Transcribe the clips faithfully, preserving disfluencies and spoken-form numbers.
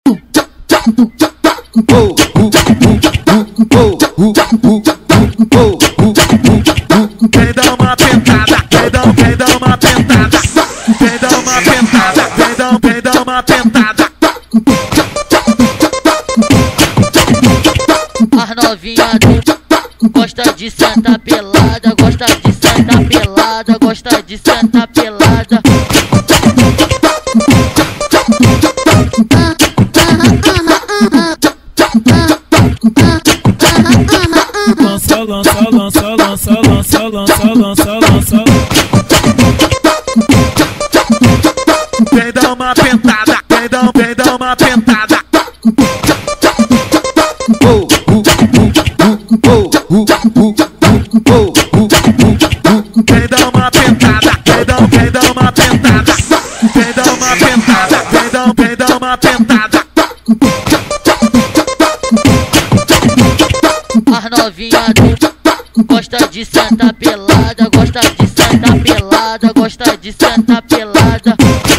Quem dá uma pentada, quem dá, quem dá uma pentada, quem dá uma pentada, quem dá, quem dá uma pentada. As novinha do gosta de sentar pelada, gosta de sentar pelada, gosta de sentar pelada. Lança, lança, lança, lança, lança, lança, lança, lança. Quem dá uma pentada, quem dá, quem dá uma pentada. Quem dá uma pentada, quem dá, quem dá uma pentada, quem dá uma pentada, quem dá, quem dá uma pentada. As novinha do gosta de sentar pelada, gosta de sentar pelada, gosta de sentar pelada.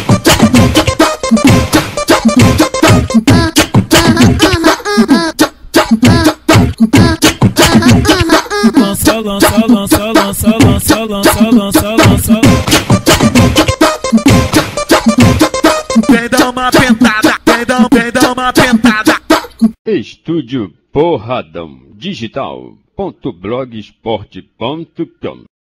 Lança, lança, lança, lança, lança, lança, lança, lança. Quem dá uma pentada, quem dá, quem dá uma pentada. Estúdio Porradão Digital ponto blogspot ponto com